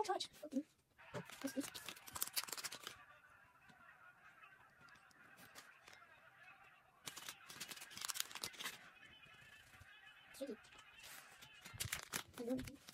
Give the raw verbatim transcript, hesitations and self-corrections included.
don't touch. Okay. What's this? Sticky. I don't think.